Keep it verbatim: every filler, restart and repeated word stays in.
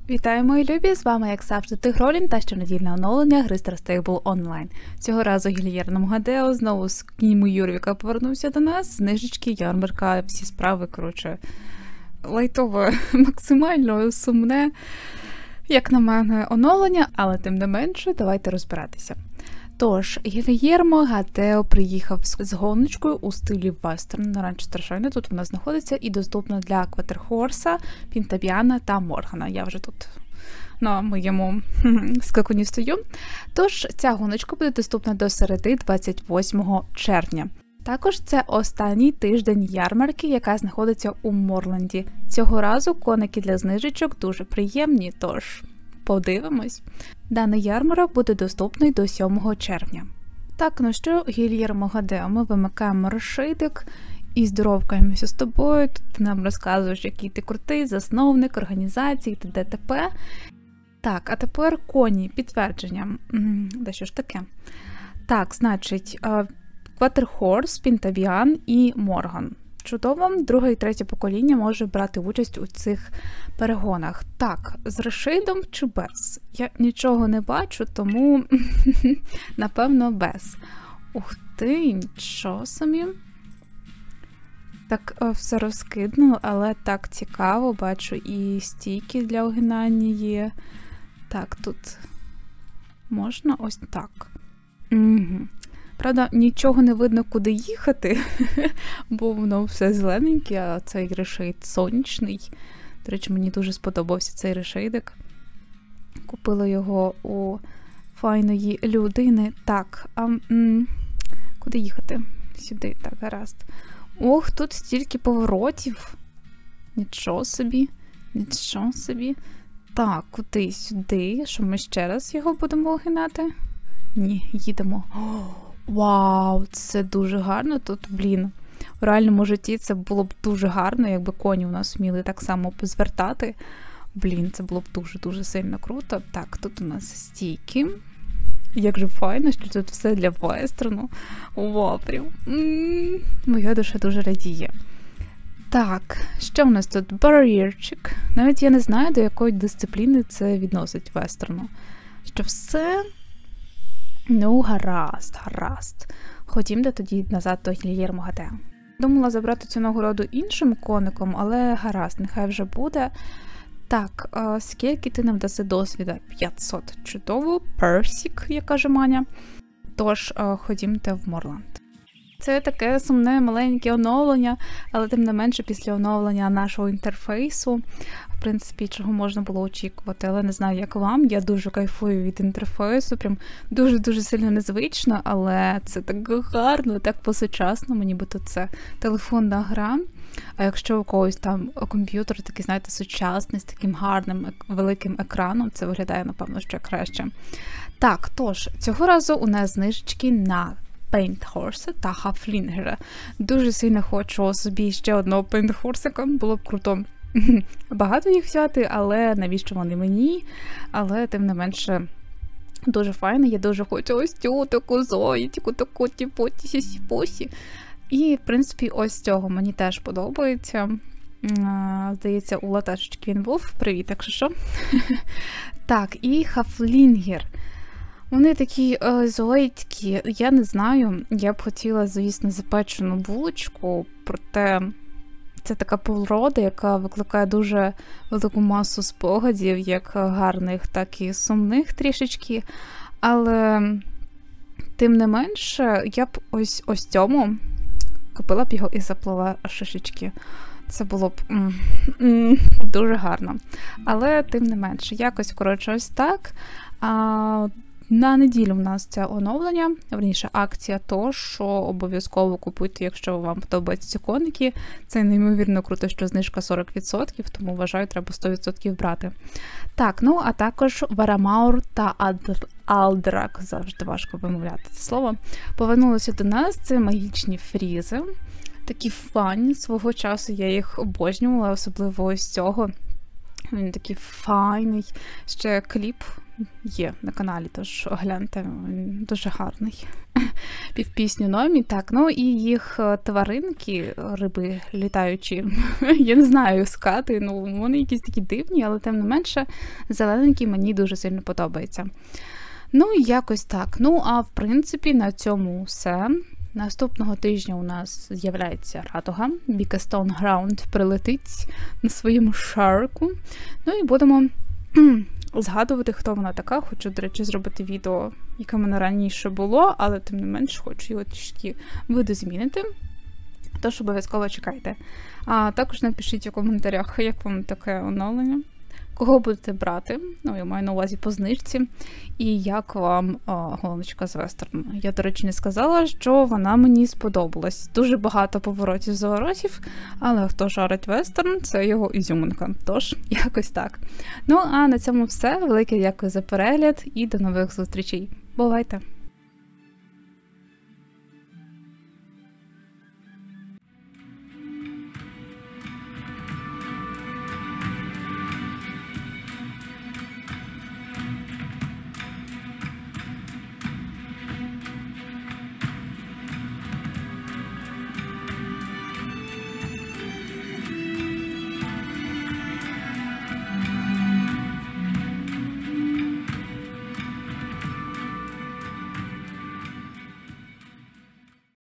Вітаю, мої любі! З вами, як завжди, Тигролін та щонедільне оновлення гри Star Stable Online. Цього разу Гільєрно Мгадео знову з кніму Юрвіка повернувся до нас. Знижечки, ярмарка, всі справи, коротше, лайтове, максимально сумне, як на мене, оновлення, але тим не менше, давайте розбиратися. Тож, Гільєрмо Мгадео приїхав з гоночкою у стилі вестерн на ранчо Старшайна. Тут вона знаходиться і доступна для Кватерхорса, Пінтабіана та Моргана. Я вже тут на моєму скакуні стою. Тож, ця гоночка буде доступна до середи двадцять восьмого червня. Також це останній тиждень ярмарки, яка знаходиться у Морленді. Цього разу коники для знижечок дуже приємні, тож подивимось. Даний ярмарок буде доступний до сьомого червня. Так, ну що, Гільєрмо Мгадео, ми вимикаємо розшийдик і здоровкаємося з тобою. Тут ти нам розказуєш, який ти крутий, засновник, організації, т.д. т.п. Так, а тепер коні, підтвердження. Да що ж таке? Так, значить, Кватерхорс, Пінтабіан і Морган. Чудово, друге і третє покоління може брати участь у цих перегонах. Так, з решейдом чи без? Я нічого не бачу, тому, напевно, без. Ух ти, нічого собі. Так, все розкидно, але так цікаво, бачу і стійки для огинання є. Так, тут можна ось так. Угу. Правда, нічого не видно, куди їхати, бо воно все зелененьке, а цей решейд сонячний. До речі, мені дуже сподобався цей решейдик. Купила його у файної людини. Так, а м- куди їхати? Сюди, так, гаразд. Ох, тут стільки поворотів. Нічого собі, нічого собі. Так, куди? Сюди, що ми ще раз його будемо огинати? Ні, їдемо. О! Вау, це дуже гарно тут, блін. У реальному житті це було б дуже гарно, якби коні у нас вміли так само звертати. Блін, це було б дуже-дуже сильно круто. Так, тут у нас стійки. Як же файно, що тут все для вестерну. Вау, прям. М-м-м. Моя душа дуже радіє. Так, що у нас тут? Бар'єрчик. Навіть я не знаю, до якої дисципліни це відносить вестерну. Що все... Ну, гаразд, гаразд. Ходімте тоді назад до Гільєрмо Мгадео. Думала забрати цю нагороду іншим коником, але гаразд, нехай вже буде. Так, а скільки ти нам даси досвіда? п'ятсот. Чудово. Персік, як каже Маня. Тож, ходімте в Морленд. Це таке сумне маленьке оновлення, але тим не менше після оновлення нашого інтерфейсу, в принципі, чого можна було очікувати. Але не знаю, як вам, я дуже кайфую від інтерфейсу, прям дуже-дуже сильно незвично, але це так гарно, так по-сучасному, нібито це телефонна гра. А якщо у когось там комп'ютер такий, знаєте, сучасний, з таким гарним великим екраном, це виглядає, напевно, ще краще. Так, тож, цього разу у нас знижечки на Пейнтхорса та Хафлінгера. Дуже сильно хочу собі ще одного Пейнтхорсика, було б круто багато їх взяти, але навіщо вони мені? Але тим не менше дуже файно, я дуже хочу ось цю таку зоїтку, таку тіпоті-сі-сі-посі. І, в принципі, ось цього мені теж подобається. Здається, у латашечки він був. Привіт, якщо що. Так, і Хафлінгер. Вони такі е, зоїтькі, я не знаю, я б хотіла, звісно, запечену булочку, проте це така порода, яка викликає дуже велику масу спогадів, як гарних, так і сумних трішечки, але тим не менше, я б ось ось цьому купила б його і заплела шишечки. Це було б м- м- дуже гарно. Але тим не менше, якось, коротше, ось так. А, на неділю в нас це оновлення, верніше акція, то, що обов'язково купуйте, якщо вам подобаються ці коники. Це неймовірно круто, що знижка сорок відсотків, тому, вважаю, треба сто відсотків брати. Так, ну, а також Варамаур та Адр... Алдрак, завжди важко вимовляти це слово, повернулися до нас. Це магічні фрізи. Такі фані, свого часу я їх обожнювала, особливо ось цього. Він такий файний. Ще кліп є на каналі, тож гляньте, він дуже гарний. Під пісню Номі. Так, ну і їх тваринки, риби літаючі, я не знаю, скати, ну вони якісь такі дивні, але тим не менше зелененький мені дуже сильно подобається. Ну і якось так. Ну, а в принципі на цьому все. Наступного тижня у нас з'являється Радуга. Біка Стоунграунд прилетить на своєму шарку. Ну і будемо згадувати, хто вона така. Хочу, до речі, зробити відео, яке в мене раніше було, але тим не менш хочу його трішки видозмінити. Тож обов'язково чекайте. А також напишіть у коментарях, як вам таке оновлення. Кого будете брати, ну, я маю на увазі по знижці, і як вам о, гоночка з вестерну. Я, до речі, не сказала, що вона мені сподобалась. Дуже багато поворотів-заворотів, але хто жарить вестерн, це його ізюминка. Тож, якось так. Ну, а на цьому все. Велике дякую за перегляд і до нових зустрічей. Бувайте!